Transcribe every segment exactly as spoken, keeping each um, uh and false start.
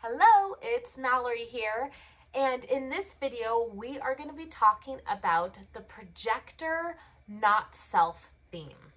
Hello, it's Mallory here, and in this video we are going to be talking about the projector not self theme.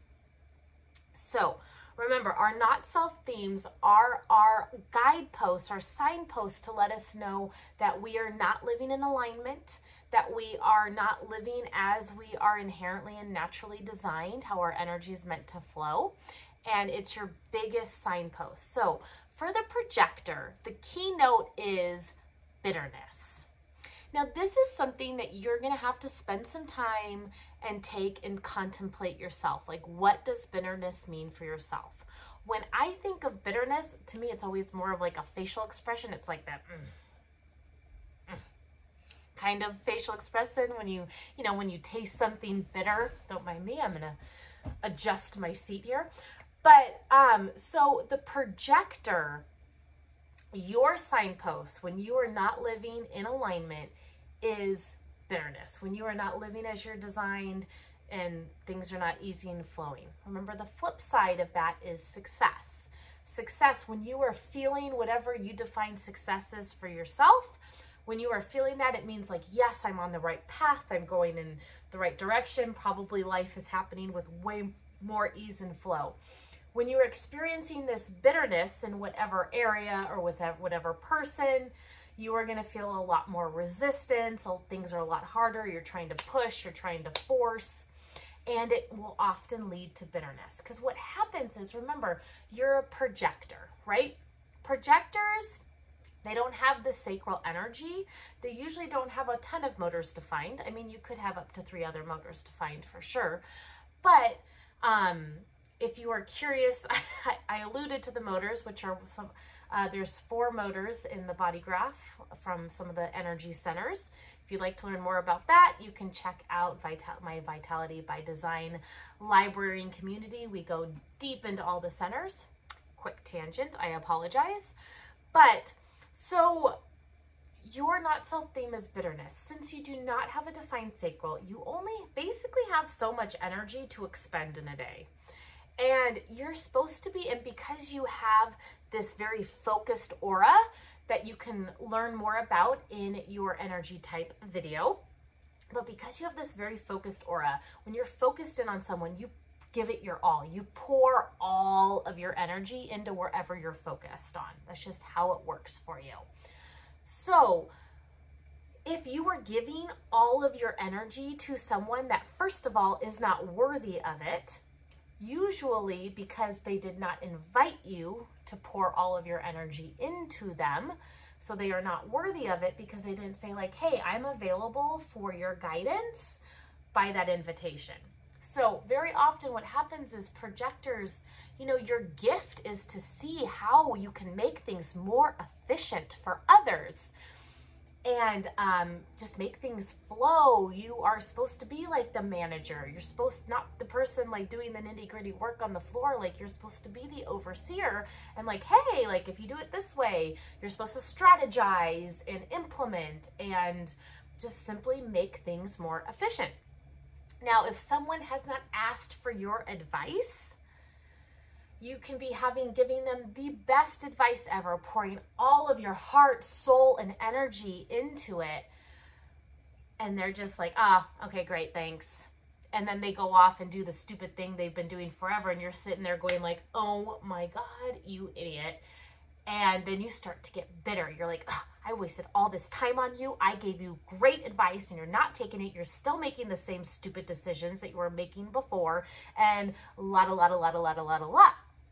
So remember, our not self themes are our guideposts, our signposts to let us know that we are not living in alignment, that we are not living as we are inherently and naturally designed, how our energy is meant to flow, and it's your biggest signpost. So for the projector, the keynote is bitterness. Now, this is something that you're going to have to spend some time and take and contemplate yourself. Like, what does bitterness mean for yourself? When I think of bitterness, to me, it's always more of like a facial expression. It's like that mm, mm, kind of facial expression when you, you know, when you taste something bitter. Don't mind me, I'm going to adjust my seat here. But, um, so the projector, your signpost, when you are not living in alignment, is bitterness. When you are not living as you're designed and things are not easy and flowing. Remember, the flip side of that is success. Success, when you are feeling whatever you define success is for yourself, when you are feeling that, it means like, yes, I'm on the right path. I'm going in the right direction. Probably life is happening with way more ease and flow. When you're experiencing this bitterness in whatever area or with whatever person, you are going to feel a lot more resistance. So things are a lot harder. You're trying to push, you're trying to force, and it will often lead to bitterness. Because what happens is, remember, you're a projector, right? Projectors, they don't have the sacral energy. They usually don't have a ton of motors defined. I mean, you could have up to three other motors defined for sure. But, um, if you are curious, I, I alluded to the motors, which are some, uh, there's four motors in the body graph from some of the energy centers. If you'd like to learn more about that, you can check out Vital my Vitality by Design library and community. We go deep into all the centers. Quick tangent, I apologize. But so your not self theme is bitterness. Since you do not have a defined sacral, you only basically have so much energy to expend in a day. And you're supposed to be, and because you have this very focused aura that you can learn more about in your energy type video, but because you have this very focused aura, when you're focused in on someone, you give it your all. You pour all of your energy into wherever you're focused on. That's just how it works for you. So if you are giving all of your energy to someone that, first of all, is not worthy of it, usually because they did not invite you to pour all of your energy into them, so they are not worthy of it because they didn't say like, hey, I'm available for your guidance by that invitation. So very often what happens is projectors, you know, your gift is to see how you can make things more efficient for others and um, just make things flow. You are supposed to be like the manager. You're supposed, not the person like doing the nitty gritty work on the floor. Like, you're supposed to be the overseer and like, hey, like if you do it this way, you're supposed to strategize and implement and just simply make things more efficient. Now, if someone has not asked for your advice, you can be having, giving them the best advice ever, pouring all of your heart, soul, and energy into it. And they're just like, ah, okay, great, thanks. And then they go off and do the stupid thing they've been doing forever. And you're sitting there going like, oh my God, you idiot. And then you start to get bitter. You're like, oh, I wasted all this time on you. I gave you great advice and you're not taking it. You're still making the same stupid decisions that you were making before. And la da la da la da la da la da la.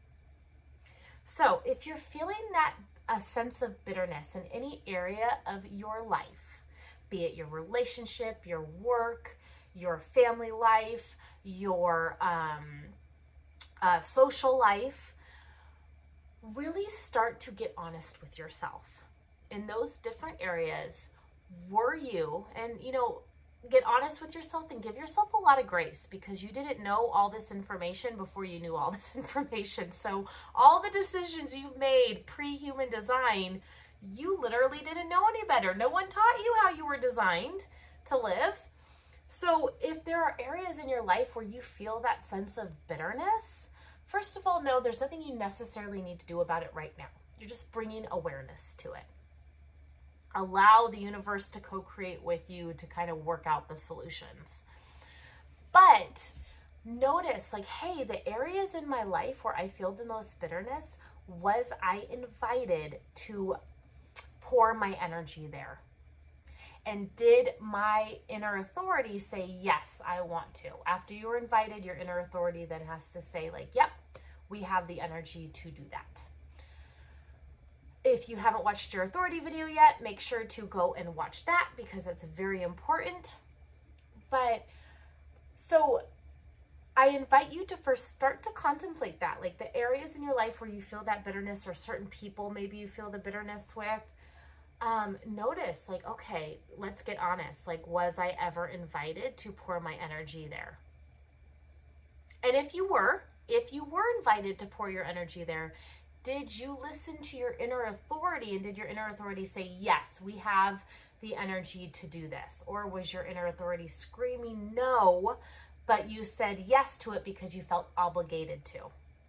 So if you're feeling that a sense of bitterness in any area of your life, be it your relationship, your work, your family life, your um, uh, social life, really start to get honest with yourself. In those different areas, were you, and you know, get honest with yourself and give yourself a lot of grace because you didn't know all this information before you knew all this information. So all the decisions you've made pre-human design, you literally didn't know any better. No one taught you how you were designed to live. So if there are areas in your life where you feel that sense of bitterness, first of all, no, there's nothing you necessarily need to do about it right now. You're just bringing awareness to it. Allow the universe to co-create with you to kind of work out the solutions. But notice, like, hey, the areas in my life where I feel the most bitterness, was I invited to pour my energy there? And did my inner authority say, yes, I want to? After you were invited, your inner authority then has to say, like, yep, we have the energy to do that. If you haven't watched your authority video yet, make sure to go and watch that because it's very important. But so I invite you to first start to contemplate that, like the areas in your life where you feel that bitterness, or certain people maybe you feel the bitterness with. Um, notice, like, okay, let's get honest. Like, was I ever invited to pour my energy there? And if you were, if you were invited to pour your energy there, did you listen to your inner authority, and did your inner authority say, yes, we have the energy to do this? Or was your inner authority screaming no, but you said yes to it because you felt obligated to?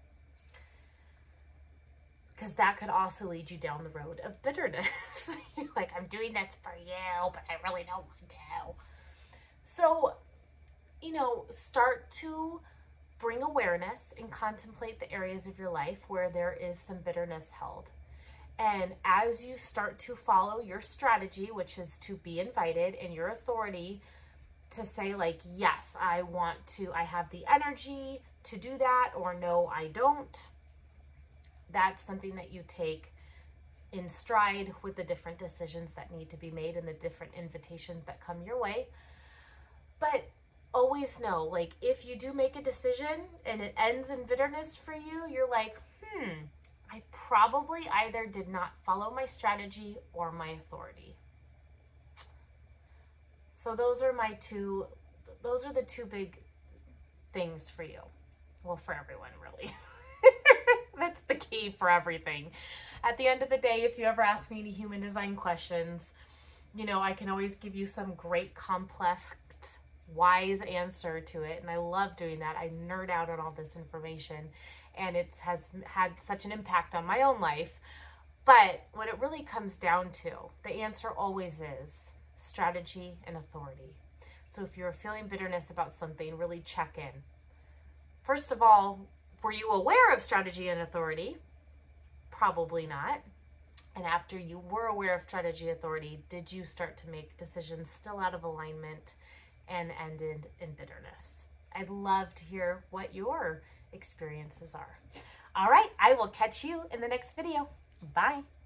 Because that could also lead you down the road of bitterness. You're like, I'm doing this for you, but I really don't want to. So, you know, start to bring awareness and contemplate the areas of your life where there is some bitterness held. And as you start to follow your strategy, which is to be invited, and your authority to say, like, yes, I want to, I have the energy to do that, or no, I don't. That's something that you take in stride with the different decisions that need to be made and the different invitations that come your way. But always know, like, if you do make a decision and it ends in bitterness for you, you're like, hmm, I probably either did not follow my strategy or my authority. So those are my two, those are the two big things for you. Well, for everyone, really. That's the key for everything. At the end of the day, if you ever ask me any human design questions, you know, I can always give you some great, complex, wise answer to it. And I love doing that. I nerd out on all this information, and it has had such an impact on my own life. But what it really comes down to, the answer always is strategy and authority. So if you're feeling bitterness about something, really check in. First of all, were you aware of strategy and authority? Probably not. And after you were aware of strategy and authority, did you start to make decisions still out of alignment and ended in bitterness? I'd love to hear what your experiences are. All right, I will catch you in the next video. Bye.